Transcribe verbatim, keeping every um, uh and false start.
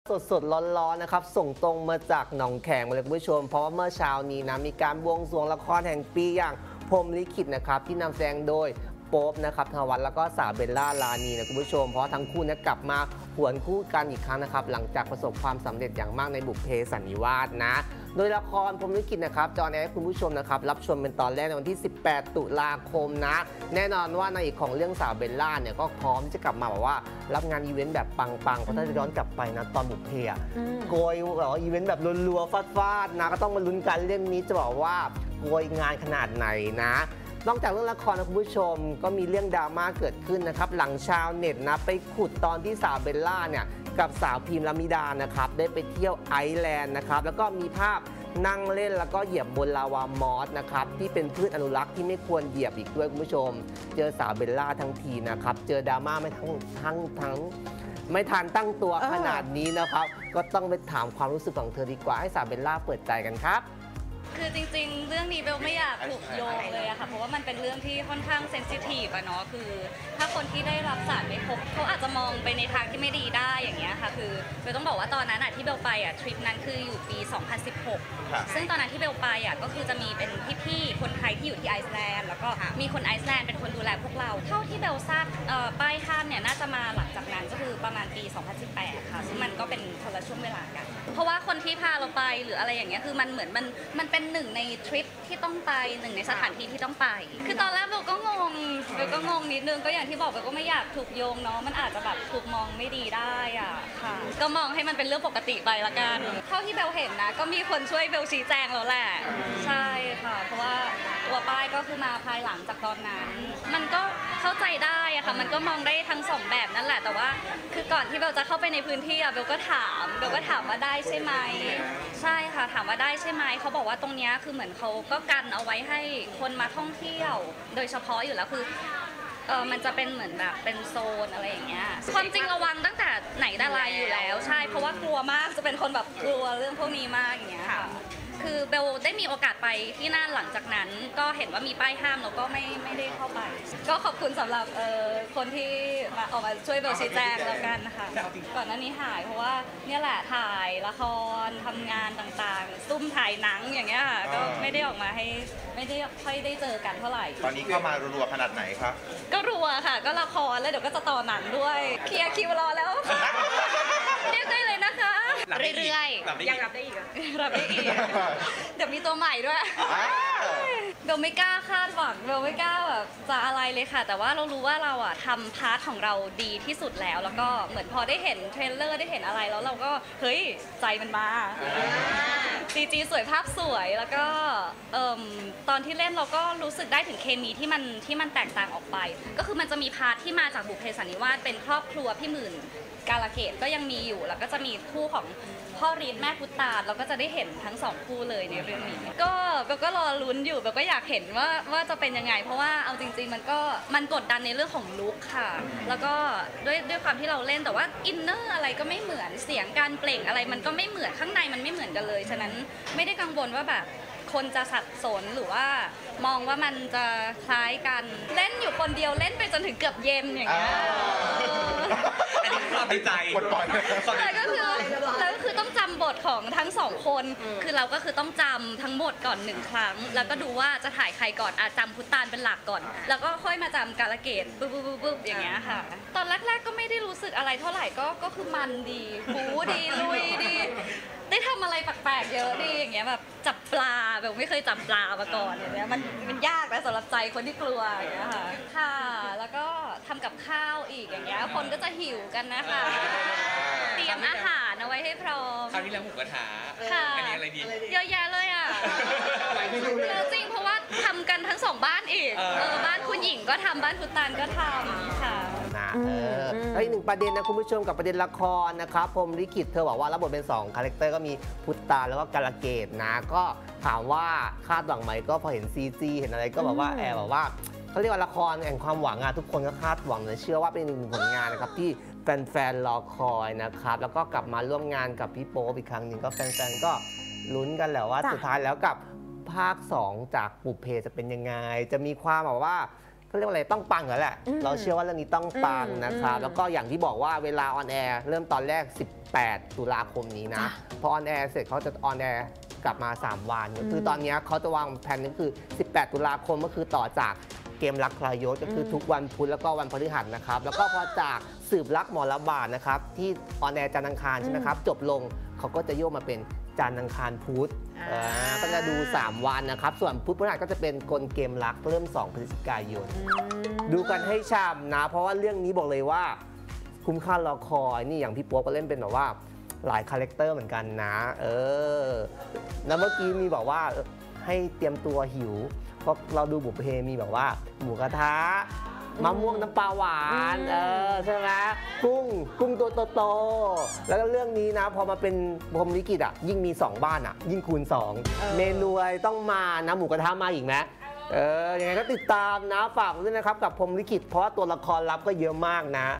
สดๆร้อนๆนะครับส่งตรงมาจากหนองแขมเลยคุณผู้ชมเพราะว่าเมื่อเช้านี้นะมีการบวงสรวงละครแห่งปีอย่างพรหมลิขิตนะครับที่นำแสดงโดยโป๊ปนะครับธนวัฒน์แล้วก็สาวเบลล่าลานีนะคุณผู้ชมเพราะทั้งคู่นี้กลับมาหวนคู่กันอีกครั้งนะครับหลังจากประสบความสำเร็จอย่างมากในบุพเพสันนิวาสนะโดยละครพรหมลิขิตนะครับจอแอร์ให้คุณผู้ชมนะครับรับชมเป็นตอนแรกในวันที่สิบแปดตุลาคมนะแน่นอนว่านางเอกของเรื่องสาวเบลล่าเนี่ยก็พร้อมจะกลับมาแบบว่ารับงานอีเวนต์แบบปังๆเพราะถ้าจะย้อนกลับไปนะตอนบุพเพอะโกยแบบว่าอีเวนต์แบบรัวๆฟาดๆนะก็ต้องมาลุ้นกันเรื่องนี้จะบอกว่าโกยงานขนาดไหนนะนอกจากเรื่องละครนะคุณผู้ชมก็มีเรื่องดราม่าเกิดขึ้นนะครับหลังชาวเน็ตนะไปขุดตอนที่สาวเบลล่าเนี่ยกับสาวพิมพ์ลามิดานะครับได้ไปเที่ยวไอซ์แลนด์นะครับแล้วก็มีภาพนั่งเล่นแล้วก็เหยียบบนลาวามอสนะครับที่เป็นพืชอนุรักษ์ที่ไม่ควรเหยียบอีกด้วยคุณผู้ชมเจอสาวเบลล่าทั้งทีนะครับเจอดราม่าไม่ทั้งทั้งทั้งไม่ทันตั้งตัวขนาดนี้นะครับก็ต้องไปถามความรู้สึกของเธอดีกว่าให้สาวเบลล่าเปิดใจกันครับคือจริงๆเรื่องนี้เบลไม่อยากถูกโยงเลยอะค่ะเพราะว่ามันเป็นเรื่องที่ค่อนข้างเซนซิทีฟอะเนาะคือถ้าคนที่ได้รับสารไม่ครบเขาอาจจะมองไปในทางที่ไม่ดีได้อย่างเงี้ยค่ะคือเบลต้องบอกว่าตอนนั้นอะที่เบลไปอะทริปนั้นคืออยู่ปีสองพันสิบหกซึ่งตอนนั้นที่เบลไปอะก็คือจะมีเป็นพี่ๆคนไทยที่อยู่ที่ไอซ์แลนด์แล้วก็มีคนไอซ์แลนด์เป็นคนดูแลพวกเราเท่าที่เบลทราบป้ายห้ามเนี่ยน่าจะมาหลังจากนั้นก็คือประมาณปีสองพันสิบแปดค่ะซึ่งมันก็เป็นคนละช่วงเวลากันเพราะว่าคนที่พาเราไปหรืออะไรอย่างเงี้ยคือมันเหมือนมันมันเป็นหนึ่งในทริปที่ต้องไปหนึ่งในสถานที่ที่ต้องไปคือตอนแรกเบลก็งงเบลก็งงนิดนึงก็อย่างที่บอกเบลก็ไม่อยากถูกโยงเนาะมันอาจจะแบบถูกมองไม่ดีได้อ่ะค่ะก็มองให้มันเป็นเรื่องปกติไปละกันเท่าที่เบลเห็นนะก็มีคนช่วยเบลชี้แจงแล้วแหละใช่ค่ะเพราะว่าตัวป้ายก็คือมาภายหลังจากตอนนั้นมันก็เข้าใจได้อะค่ะมันก็มองได้ทั้งสองแบบนั่นแหละแต่ว่าคือก่อนที่เบลจะเข้าไปในพื้นที่อะเบลก็ถามเบลก็ถามว่าได้ใช่ไหมใช่ค่ะถามว่าได้ใช่ไหมเขาบอกว่าตรงนี้คือเหมือนเขาก็กันเอาไว้ให้คนมาท่องเที่ยวโดยเฉพาะอยู่แล้วคือเออมันจะเป็นเหมือนแบบเป็นโซนอะไรอย่างเงี้ยความจริงระวังตั้งแต่ไหนแต่ไรอยู่แล้วใช่เพราะว่ากลัวมากจะเป็นคนแบบกลัวเรื่องพวกนี้มากอย่างเงี้ยค่ะคือเบลได้มีโอกาสไปที่นั่นหลังจากนั้นก็เห็นว่ามีป้ายห้ามแล้วก็ไม่ไม่ได้เข้าไปก็ขอบคุณสำหรับเอ่อคนที่มาออกมาช่วยเบลชี้แจงแล้วกันนะคะก่อนหน้านี้หายเพราะว่าเนี่ยแหละถ่ายละครทำงานต่างๆซุ่มถ่ายหนังอย่างเงี้ยค่ะก็ไม่ได้ออกมาให้ไม่ได้ค่อยได้เจอกันเท่าไหร่ตอนนี้เข้ามารัวๆขนาดไหนครับก็รัวค่ะก็ละครแล้วเดี๋ยวก็จะต่อหนังด้วยเคลียร์คิวรอแล้วเรียกได้เลยนะคะเรื่อยๆยังรับได้อีกรับได้อีกเดี๋ยวมีตัวใหม่ด้วยเบลไม่กล้าคาดหวังเบลไม่กล้าแบบจะอะไรเลยค่ะแต่ว่าเรารู้ว่าเราอ่ะทำพาร์ทของเราดีที่สุดแล้วแล้วก็เหมือนพอได้เห็นเทรลเลอร์ได้เห็นอะไรแล้วเราก็เฮ้ยใจมันมาซีจีสวยภาพสวยแล้วก็ตอนที่เล่นเราก็รู้สึกได้ถึงเคมีที่มันที่มันแตกต่างออกไปก็คือมันจะมีพาร์ทที่มาจากบุพเพสันนิวาสเป็นครอบครัวพี่หมื่นกาลเกตก็ยังมีอยู่แล้วก็จะมีคู่ของพ่อรีดแม่พุทธาเราก็จะได้เห็นทั้งสองคู่เลยในเรื่องนี้ก็เบลก็รอลุ้นอยู่เบลก็อยากเห็นว่าว่าจะเป็นยังไงเพราะว่าเอาจริงๆมันก็มันกดดันในเรื่องของลุคค่ะแล้วก็ด้วยด้วยความที่เราเล่นแต่ว่าอินเนอร์อะไรก็ไม่เหมือนเสียงการเปล่งอะไรมันก็ไม่เหมือนข้างในมันไม่เหมือนกันเลยฉะนั้นไม่ได้กังวลว่าแบบคนจะสับสนหรือว่ามองว่ามันจะคล้ายกันเล่นอยู่คนเดียวเล่นไปจนถึงเกือบเย็นอย่างเงี้ยอันนี้ความในใจแล้วก็คือแล้วก็คือต้องจำบทของทั้งสองคนคือเราก็คือต้องจำทั้งหมดก่อนหนึ่งครั้งแล้วก็ดูว่าจะถ่ายใครก่อนอาจำพุทธานเป็นหลักก่อนแล้วก็ค่อยมาจำกาลเกตปุ๊บปุ๊บปุ๊บอย่างเงี้ยค่ะตอนแรกๆก็ไม่ได้รู้สึกอะไรเท่าไหร่ก็ก็คือมันดีบู๊ดีลุยดีได้ทำอะไรแปลกๆเยอะดีอย่างเงี้ยแบบจับปลาแบบไม่เคยจับปลามาก่อนอย่างเงี้ยมันมันยากนะสำหรับใจคนที่กลัวอย่างเงี้ยค่ะค่ะแล้วก็ทำกับข้าวอีกอย่างเงี้ยคนก็จะหิวกันนะคะเตรียมอาหารเอาไว้ให้พร้อมคราวนี้แล้วหมูกระทะค่ะอันนี้อะไรดีเยอะแยะเลยอ่ะจริงเพราะว่าทำกันทั้งสองบ้านอีกเออบ้านคุณหญิงก็ทำบ้านพุทธานก็ทำค่ะนะเออแล้วอีกหนึ่งประเด็นนะคุณผู้ชมกับประเด็นละครนะครับพรหมลิขิตเธอบอกว่ารับบทเป็นสองคาแรคเตอร์ก็มีพุทธานแล้วก็กาลเกตนะก็ถามว่าคาดหวังไหมก็พอเห็นซีจีเห็นอะไรก็แบบว่าแอบแบบว่าเขาเรียกว่าละครแห่งความหวังอะทุกคนก็คาดหวังเลยเชื่อว่าเป็นหนึ่งผลงานนะครับที่แฟนๆรอคอยนะครับแล้วก็กลับมาร่วมงานกับพี่โป๊ปอีกครั้งหนึ่งก็แฟนๆก็ลุ้นกันแหละว่าสุดท้ายแล้วกับภาคสองจากบุพเพจะเป็นยังไงจะมีความแบบว่าเขาเรียกว่าอะไรต้องปังเหรอแหละอืมเราเชื่อว่าเรื่องนี้ต้องปังอืมนะครับอืมแล้วก็อย่างที่บอกว่าเวลาออนแอร์เริ่มตอนแรก สิบแปด ตุลาคมนี้นะจ้ะพอออนแอร์เสร็จเขาจะออนแอร์กลับมา สาม วันก็คือตอนเนี้ยเขาจะวางแผนก็คือ สิบแปด ตุลาคมก็คือต่อจากเกมรักทรยศก็คือทุกวันพุธแล้วก็วันพฤหัสนะครับ แล้วก็พอจากสืบรักหมอระบาดนะครับที่ออนแอร์จันทร์อังคารใช่ไหมครับจบลงเขาก็จะโยกมาเป็นจันทร์อังคารพุธอ่าอ่าก็จะดู สาม วันนะครับ ส่วนพุธพฤหัสก็จะเป็นกลเกมรักเริ่ม สอง พฤศจิกายนอืมดูกันให้ช่ำนะ เพราะว่าเรื่องนี้บอกเลยว่าคุ้มค่ารอคอยนี่อย่างพี่โป๊ปก็เล่นเป็นแบบว่าหลายคาแรคเตอร์เหมือนกันนะ เออ แล้วเมื่อกี้มีบอกว่าให้เตรียมตัวหิว เพราะเราดูบุพเพมีแบบว่า หมูกระทะมะม่วงน้ำปลาหวานอืมเออใช่ไหมกุ้งกุ้งตัวโตๆแล้วก็เรื่องนี้นะ พอมาเป็นพรหมลิขิตอ่ะยิ่งมี สอง บ้านอ่ะ ยิ่งคูณ สอง เมนูอะไรต้องมานะหมูกระทะมาอีกไหมเออยังไงก็ติดตามนะฝากด้วยนะครับกับพรหมลิขิตเพราะว่าตัวละครลับก็เยอะมากนะ